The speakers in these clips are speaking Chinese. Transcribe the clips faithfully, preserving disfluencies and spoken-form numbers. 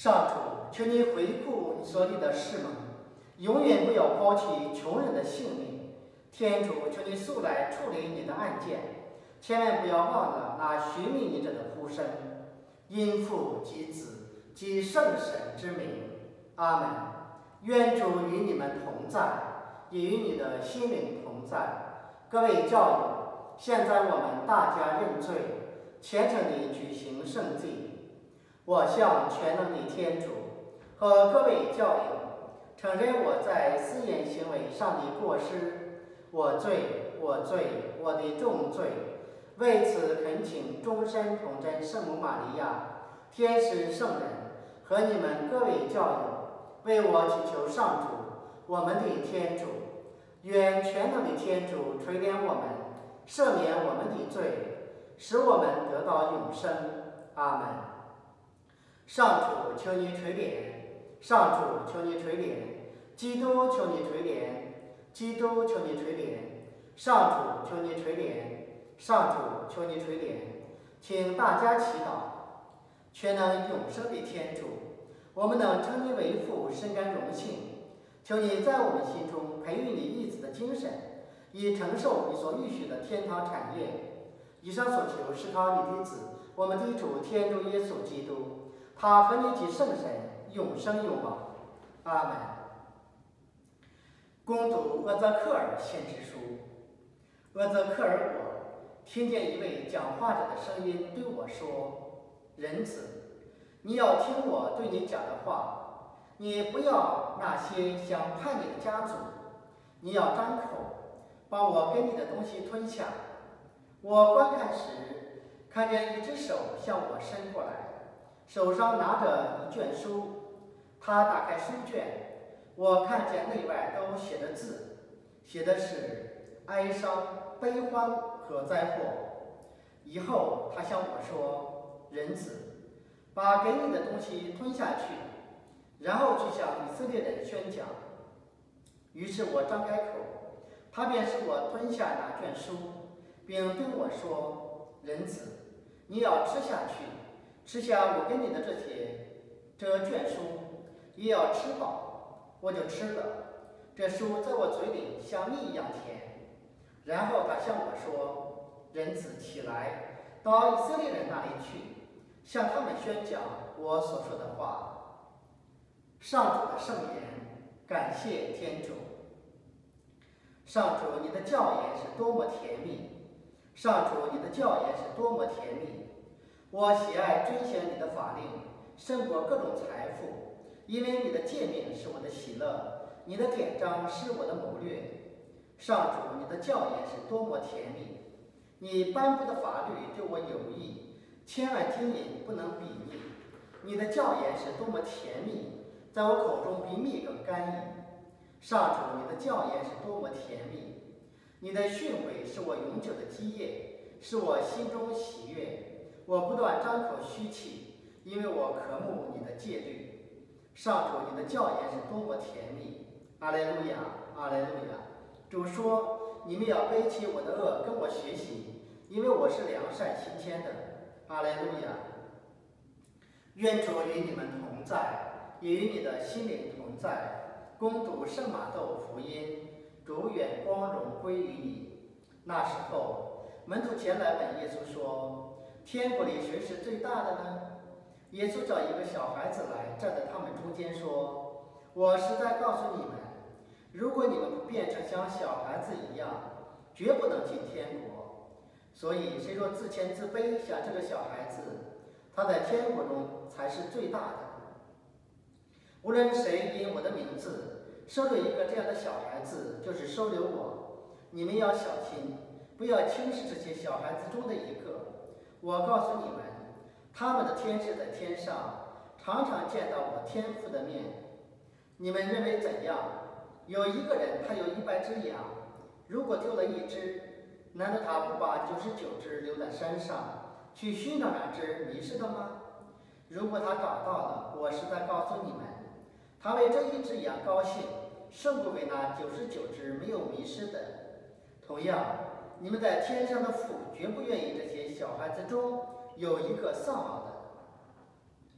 上主，求你回顾你所立的誓盟，永远不要抛弃穷人的性命。天主，求你速来处理你的案件，千万不要忘了那寻觅你者的呼声。因父及子及圣神之名，阿门。愿主与你们同在，也与你的心灵同在。各位教友，现在我们大家认罪，虔诚地举行圣祭。我向全能的天主和各位教友承认我在思言行为上的过失，我罪，我罪，我的重罪。为此恳请终身童真圣母玛利亚、天使圣人和你们各位教友为我祈求上主，我们的天主。愿全能的天主垂怜我们，赦免我们的罪，使我们得到永生。阿门。上主，求你垂怜；上主，求你垂怜；基督，求你垂怜；基督，求你垂怜；上主，求你垂怜；上主，求你垂怜。请大家祈祷。全能永生的天主，我们能称你为父，深感荣幸。求你在我们心中培育你义子的精神，以承受你所预许的天堂产业。以上所求是靠你的子，我们的主天主耶稣基督，他和你及圣神永生永王。阿门。恭读厄泽克尔先知书。厄泽克尔我听见一位讲话者的声音对我说：“人子，你要听我对你讲的话。你不要那些想叛逆的家族，你要张口，把我给你的东西吞下。”我观看时，看见一只手向我伸过来，手上拿着一卷书。他打开书卷，我看见内外都写着字，写的是哀伤、悲欢和灾祸。以后他向我说：“人子，把给你的东西吞下去，然后去向以色列人宣讲。”于是我张开口，他便使我吞下那卷书，并对我说：“人子，你要吃下去，吃下我给你的这些这卷书，也要吃饱。”我就吃了，这书在我嘴里像蜜一样甜。然后他向我说：“人子，起来，到以色列人那里去，向他们宣讲我所说的话。”上主的圣言，感谢天主。上主，你的教言是多么甜蜜！上主，你的教言是多么甜蜜！我喜爱遵循你的法令，胜过各种财富，因为你的诫命是我的喜乐，你的典章是我的谋略。上主，你的教言是多么甜蜜！你颁布的法律对我有益，千万金银不能比拟。你的教言是多么甜蜜，在我口中比蜜更甘怡。上主，你的教言是多么甜蜜！你的训诲是我永久的基业，是我心中喜悦。我不断张口虚气，因为我渴慕你的戒律。上主，你的教言是多么甜蜜！阿莱路亚，阿莱路亚。主说：“你们要背起我的恶，跟我学习，因为我是良善心谦的。”阿莱路亚。愿主与你们同在，也与你的心灵同在。恭读圣马窦福音，主愿光荣归于你。那时候，门徒前来问耶稣说：“天国里谁是最大的呢？”耶稣找一个小孩子来，站在他们中间说：“我实在告诉你们，如果你们不变成像小孩子一样，绝不能进天国。所以，谁若自谦自卑，像这个小孩子，他在天国中才是最大的。无论谁因我的名字收留一个这样的小孩子，就是收留我。你们要小心，不要轻视这些小孩子中的一个。我告诉你们，他们的天使在天上，常常见到我天父的面。你们认为怎样？有一个人，他有一百只羊，如果丢了一只，难道他不把九十九只留在山上，去寻找那只迷失的吗？如果他找到了，我实在告诉你们，他为这一只羊高兴，胜过为那九十九只没有迷失的。同样，你们在天上的父绝不愿意这些小孩子中有一个丧亡的。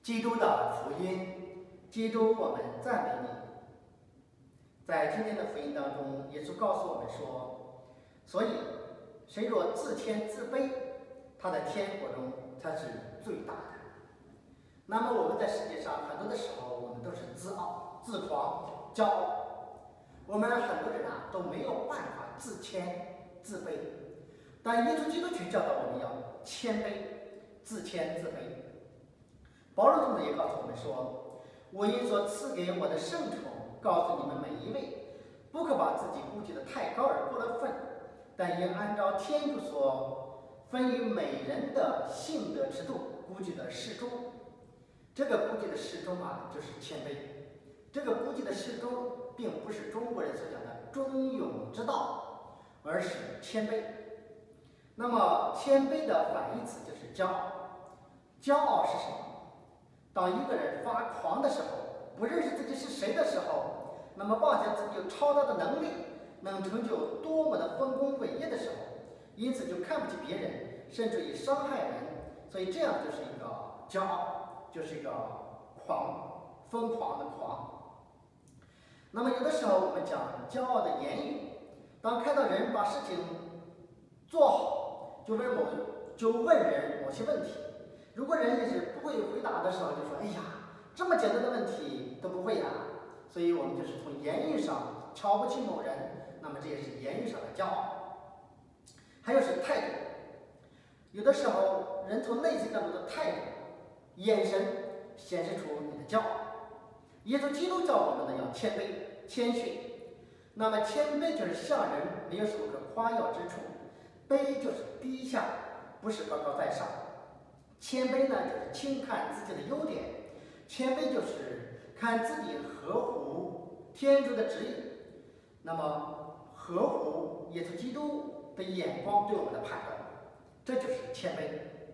基督的福音，基督，我们赞美你。在今天的福音当中，耶稣告诉我们说，所以谁若自谦自卑，他在天国中才是最大的。那么我们在世界上很多的时候，我们都是自傲、自狂、骄傲。我们很多人啊都没有办法自谦自卑，但耶稣基督却教导我们要谦卑、自谦自卑。保罗宗徒也告诉我们说，我因所赐给我的圣宠，告诉你们每一位，不可把自己估计的太高而过了分，但应按照天主所分于每人的信德之度估计的适中。这个估计的适中啊，就是谦卑。这个估计的适中，并不是中国人所讲的中庸之道，而是谦卑。那么谦卑的反义词就是骄傲。骄傲是什么？当一个人发狂的时候，不认识自己是谁的时候，那么妄想自己有超大的能力，能成就多么的丰功伟业的时候，因此就看不起别人，甚至于伤害人，所以这样就是一个骄傲，就是一个狂，疯狂的狂。那么有的时候我们讲骄傲的言语，当看到人把事情做好，就问某就问人某些问题，如果人也是不会回答的时候，就说：“哎呀，这么简单的问题都不会呀。”所以我们就是从言语上瞧不起某人，那么这也是言语上的骄傲。还有是态度，有的时候人从内心当中的态度、眼神显示出你的骄傲。耶稣基督教我们呢要谦卑、谦逊。那么谦卑就是向人没有什么可夸耀之处，卑就是低下，不是高高在上。谦卑呢，就是轻看自己的优点；谦卑就是看自己合乎天主的旨意，那么合乎耶稣基督的眼光对我们的判断，这就是谦卑。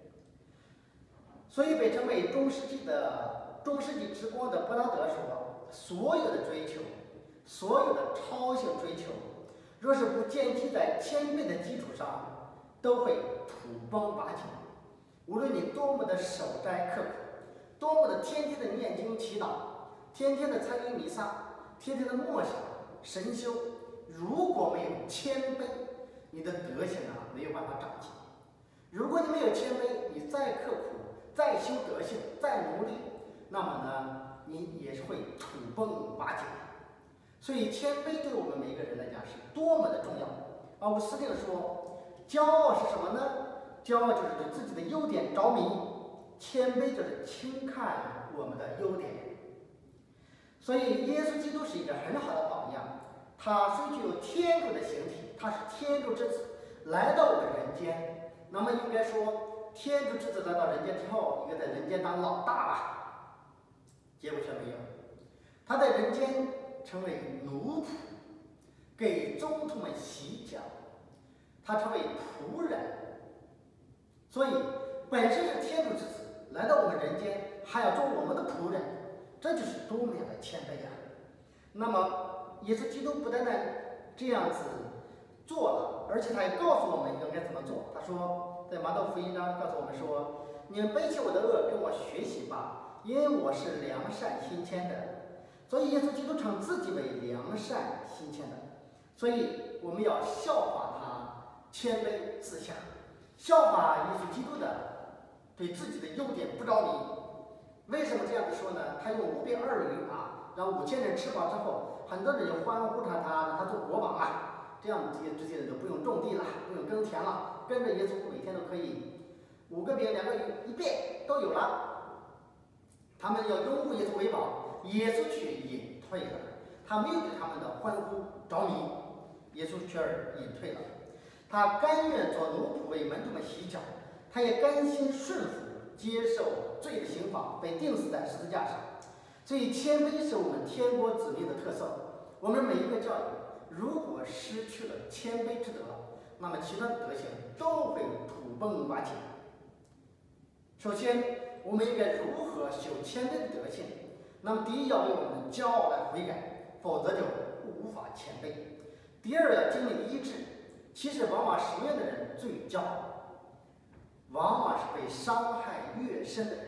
所以被称为中世纪的中世纪之光的伯纳德说，所有的追求，所有的超性追求，若是不建基在谦卑的基础上，都会土崩瓦解。无论你多么的守斋刻苦，多么的天天的念经祈祷，天天的参与弥撒，天天的默想神修，如果没有谦卑，你的德行啊没有办法长进。如果你没有谦卑，你再刻苦，再修德行，再努力，那么呢，你也是会土崩瓦解。所以谦卑对我们每一个人来讲是多么的重要。奥古斯丁说，骄傲是什么呢？骄傲就是对自己的优点着迷，谦卑就是轻看我们的优点。所以耶稣基督是一个很好的榜样，他虽具有天主的形体，他是天主之子，来到我们人间。那么应该说，天主之子来到人间之后，应该在人间当老大吧？结果却没有，他在人间成为奴仆，给宗徒们洗脚，他成为仆人。所以本身是天主之子，来到我们人间，还要做我们的仆人，这就是多么样的谦卑呀！那么耶稣基督不单单这样子做了，而且他也告诉我们应该怎么做。他说，在马窦福音上告诉我们说：“你们背起我的恶，跟我学习吧，因为我是良善心谦的。”所以耶稣基督称自己为良善心谦的，所以我们要效法他，谦卑自下。效法耶稣基督的对自己的优点不着迷。为什么这样子说呢？他用五饼二鱼啊，让五千人吃饱之后，很多人就欢呼他，他让他做国王啊，这样这些这些人就不用种地了，不用耕田了，跟着耶稣每天都可以五个饼两个鱼一变都有了。他们要拥护耶稣为宝，耶稣却隐退了，他没有对他们的欢呼着迷，耶稣却隐退了。他甘愿做奴仆，为门徒们洗脚，他也甘心顺服，接受罪的刑罚，被钉死在十字架上。所以谦卑是我们天国子民的特色。我们每一个教育，如果失去了谦卑之德，那么其他的德行都会土崩瓦解。首先，我们应该如何修谦卑的德性？那么第一，要为我们的骄傲来悔改，否则就无法谦卑。第二，要经历医治。其实往往什么样的人最骄傲？往往是被伤害越深的人，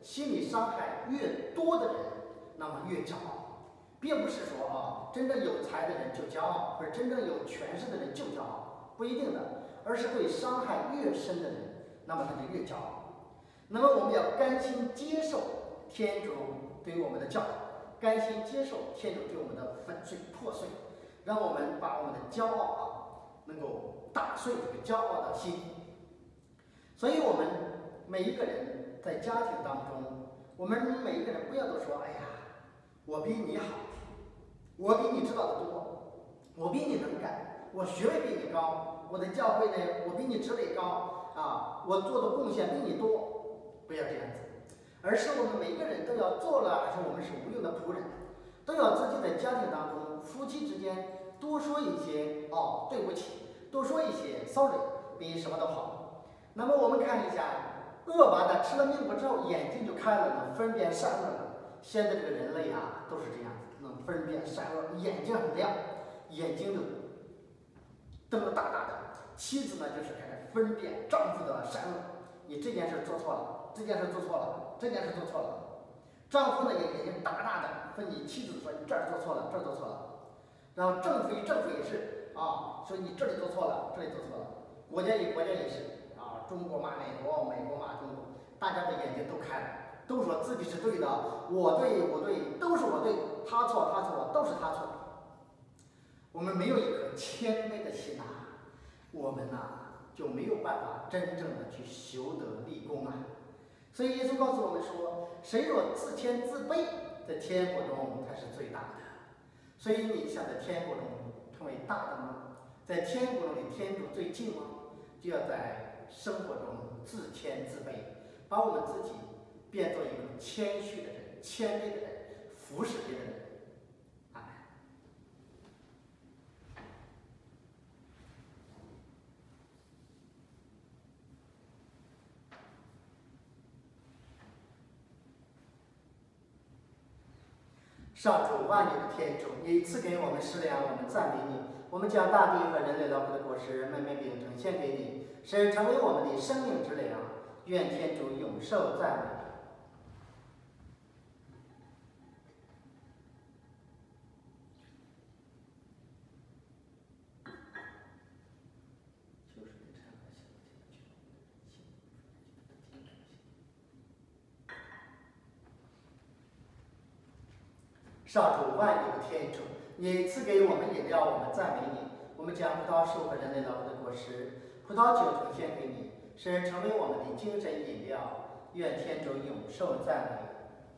心理伤害越多的人，那么越骄傲，并不是说啊，真正有才的人就骄傲，或者真正有权势的人就骄傲，不一定的，而是对伤害越深的人，那么他就越骄傲。那么我们要甘心接受天主对我们的教导，甘心接受天主对我们的粉碎破碎，让我们把我们的骄傲啊，能够打碎这个骄傲的心。所以我们每一个人在家庭当中，我们每一个人不要都说，哎呀，我比你好，我比你知道的多，我比你能干，我学位比你高，我的教会呢，我比你职位高啊，我做的贡献比你多，不要这样子，而是我们每一个人都要做了，还是我们是无用的仆人，都要自己在家庭当中，夫妻之间多说一些哦，对不起，多说一些 sorry， 比什么都好。那么我们看一下，恶霸的吃了命果之后，眼睛就开了，能分辨善恶了。现在这个人类啊，都是这样子，能分辨善恶，眼睛很亮，眼睛就瞪得大大的。妻子呢，就是开始分辨丈夫的善恶，你这件事做错了，这件事做错了，这件事做错了。丈夫呢，也眼睛大大的分你妻子说你这儿做错了，这儿做错了。然后政府与政府也是啊，说你这里做错了，这里做错了。国家与国家也是。中国骂美国，美国骂中国，大家的眼睛都开了，都说自己是对的，我对，我对，都是我对，他错，他错，都是他错。我们没有一颗谦卑的心呐、啊，我们呐、啊、就没有办法真正的去修得立功啊。所以耶稣告诉我们说，谁若自谦自卑，在天国中才是最大的。所以你想在天国中成为大的吗？在天国中离天主最近吗？就要在生活中自谦自卑，把我们自己变作一个谦虚的人、谦卑的人，服侍别人的人。阿门。上主万有的天主，你赐给我们食粮，我们赞美你。我们将大地和人类劳苦的果实每每饼呈现给你，使成为我们的生命之粮。愿天主永受赞美。上主万有的天主，你赐给我们饮料，我们赞美你。我们将葡萄树和人类劳苦的果实、葡萄酒呈现给你，使成为我们的精神饮料。愿天主永受赞美。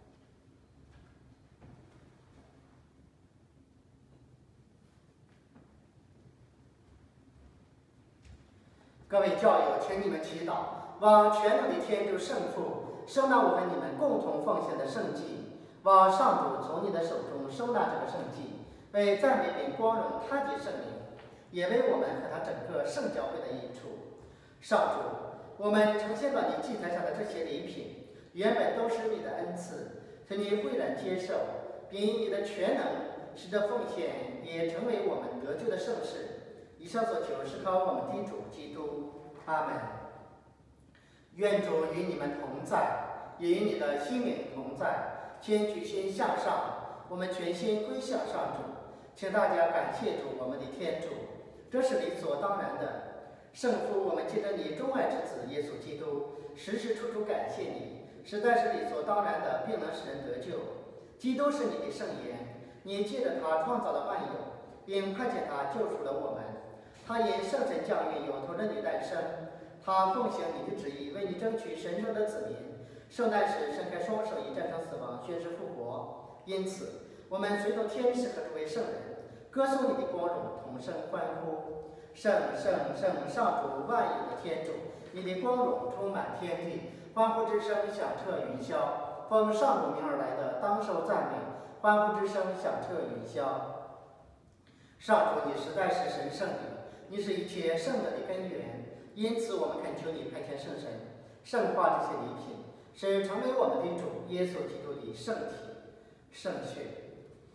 各位教友，请你们祈祷，望全能的天主圣父收纳我和你们共同奉献的圣祭，望上主从你的手中收纳这个圣祭，为赞美并光荣他的圣灵，也为我们和他整个圣教会的益处。上主，我们呈现到你祭台上的这些礼品，原本都是你的恩赐，请你惠然接受，并以你的全能使这奉献也成为我们得救的圣事。以上所求是靠我们的主基督。阿门。愿主与你们同在，也与你的心灵同在。先举心向上，我们全心归向上主。请大家感谢主，我们的天主，这是理所当然的。圣父，我们借着你钟爱之子耶稣基督，时时处处感谢你，实在是理所当然的，并能使人得救。基督是你的圣言，你借着他创造了万有，并派遣他救赎了我们。他因圣神降孕，有头人女诞生。他奉行你的旨意，为你争取神圣的子民。受难时伸开双手，以战胜死亡，宣誓复活。因此，我们随同天使和诸位圣人，歌颂你的光荣，同声欢呼：圣圣圣，上主万有的天主，你的光荣充满天地。欢呼之声响彻云霄，奉上主名而来的，当受赞美。欢呼之声响彻云霄。上主，你实在是神圣的，你是一切圣德的根源。因此，我们恳求你派遣圣神，圣化这些礼品，使成为我们的主耶稣基督的圣体、圣血。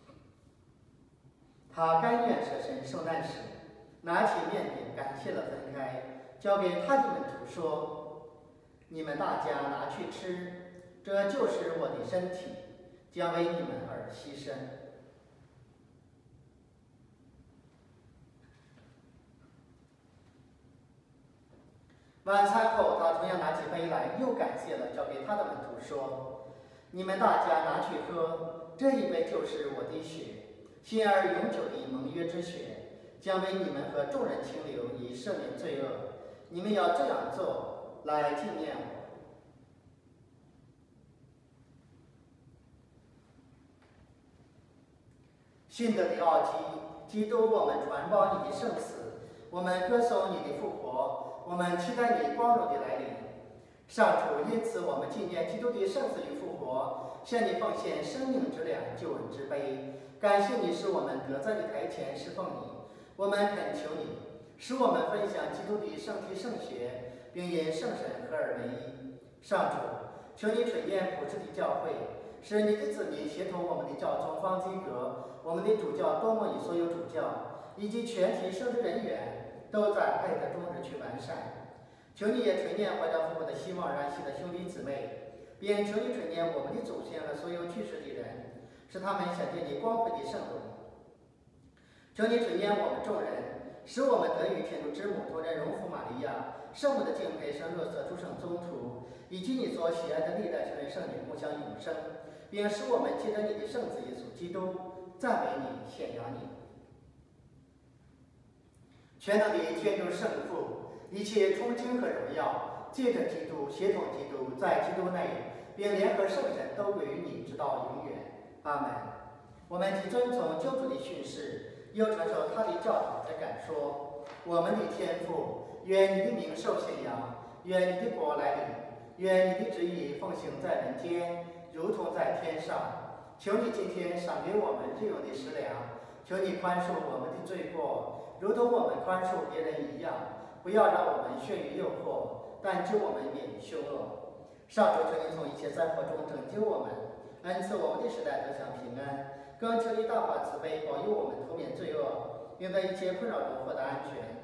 他甘愿舍身受难时，拿起面饼，感谢了，分开，交给他的门徒说：“你们大家拿去吃， 这就是我的身体，将为你们而牺牲。”晚餐后，他同样拿起杯来，又感谢了，交给他的门徒说：“你们大家拿去喝，这一杯就是我的血，新而永久的盟约之血，将为你们和众人清流，以赦免罪恶。你们要这样做，来纪念我。”信德的奥基，基督，我们传报你的圣死，我们歌颂你的复活，我们期待你光荣的来临。上主，因此我们纪念基督的圣死与复活，向你奉献生命之粮、救恩之杯。感谢你使我们得在你台前侍奉你，我们恳求你，使我们分享基督的圣体圣血，并因圣神合而为一。上主，求你垂验普世的教会，使你的子民协同我们的教宗方济各、我们的主教多默与所有主教以及全体圣职人员，都在爱德中日趋完善。求你也垂念怀着复活的希望燃息的兄弟姊妹，并求你垂念我们的祖先和所有去世的人，使他们想见你光辉的圣容。求你垂念我们众人，使我们得与天主之母、同人荣福玛利亚、圣母的敬佩圣若瑟诸圣宗徒，以及你所喜爱的历代圣人圣女共享永生，并使我们借着你的圣子耶稣基督，赞美你、显扬你。全能的天主圣父，一切崇敬和荣耀，借着基督、协同基督，在基督内，并联合圣神，都归于你，直到永远。阿门。我们既遵从救主的训示，又传授他的教导，才敢说：我们的天父，愿你的名受显扬，愿你的国来临，愿你的旨意奉行在人间，如同在天上。求你今天赏给我们日用的食粮，求你宽恕我们的罪过，如同我们宽恕别人一样。不要让我们陷于诱惑，但救我们免于凶恶。上主，求你从一切灾祸中拯救我们，恩赐我们的时代得享平安。更求你大发慈悲，保佑我们脱免罪恶，并在一切困扰中获得安全，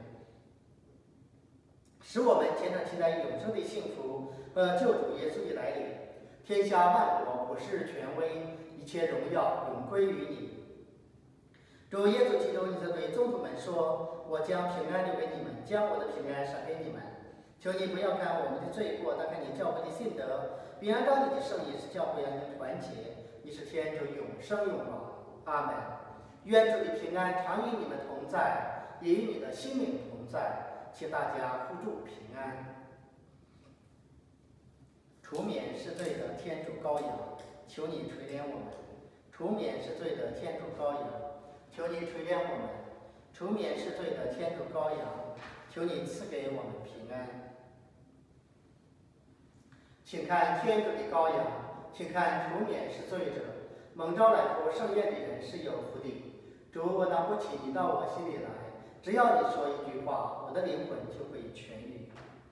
使我们虔诚期待永生的幸福和救主耶稣的来临。天下万国、普世权威，一切荣耀永归于你。主耶稣基督，你曾对宗徒们说：“我将平安留给你们，将我的平安赏给你们。求你不要看我们的罪过，但看你教会的信德，并按照你的圣意，使教会安宁团结。你是天主永生永王。阿门。愿主的平安常与你们同在，也与你的心灵同在。请大家互助平安。除免是罪的天主羔羊，求你垂怜我们。除免是罪的天主羔羊，求你垂怜我们。除免是罪的天主羔羊，求你赐给我们平安。请看天主的羔羊，请看除免是罪者。蒙召来赴圣宴的人是有福的。主，我当不起你到我心里来，只要你说一句话，我的灵魂就会痊愈。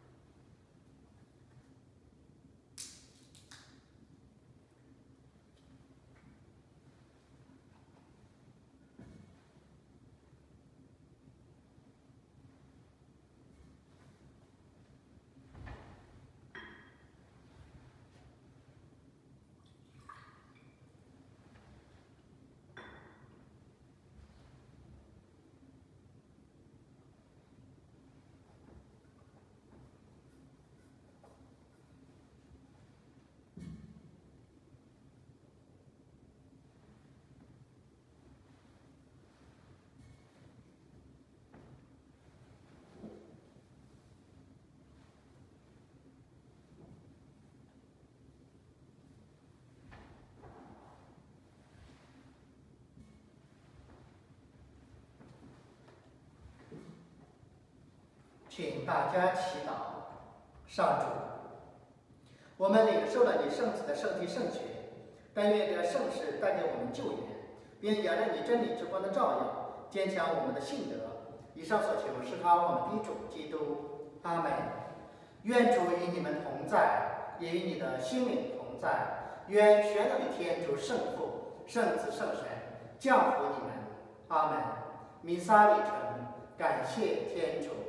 请大家祈祷。上主，我们领受了你圣子的圣体圣血，但愿这圣事带给我们救援，并仰赖你真理之光的照耀，坚强我们的信德。以上所求是靠我们的主基督。阿门。愿主与你们同在，也与你的心灵同在。愿全能的天主圣父、圣子、圣神降福你们。阿门。弥撒礼成，感谢天主。